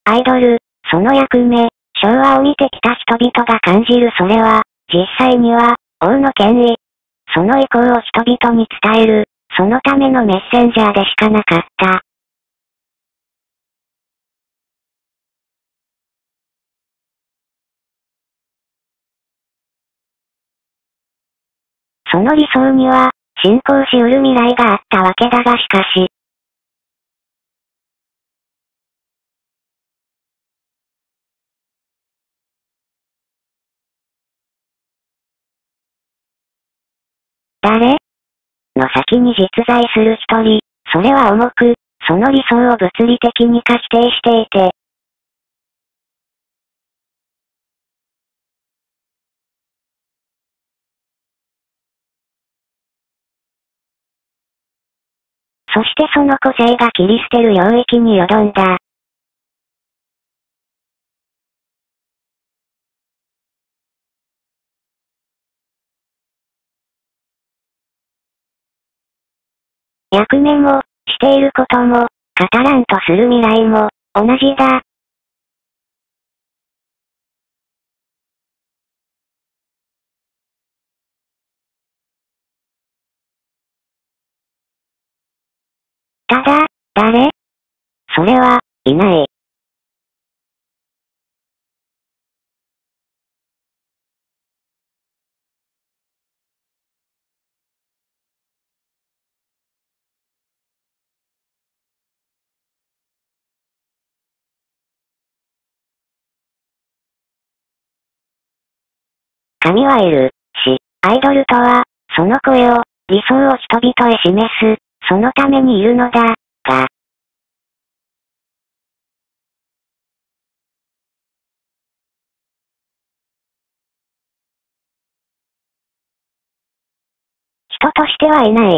アイドル、その役目、昭和を見てきた人々が感じるそれは、実際には、王の権威。その意向を人々に伝える、そのためのメッセンジャーでしかなかった。その理想には、進行しうる未来があったわけだがしかし、誰の先に実在する一人、それは重く、その理想を物理的に化否定していて、そしてその個性が切り捨てる領域によどんだ。役目も、していることも、語らんとする未来も、同じだ。ただ、誰？それは、いない。神はいる、し、アイドルとは、その声を、理想を人々へ示す、そのためにいるのだ、が、人としてはいない。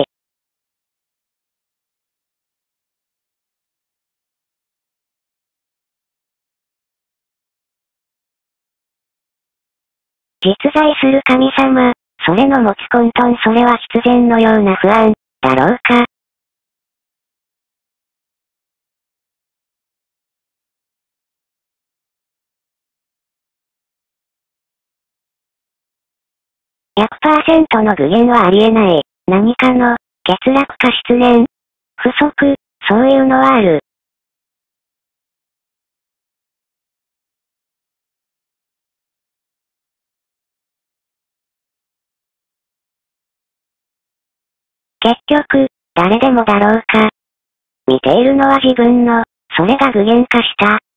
実在する神様、それの持つ混沌それは必然のような不安、だろうか。100% の具現はありえない。何かの、欠落か失念、不足、そういうのはある。結局、誰でもだろうか。見ているのは自分の、それが具現化した、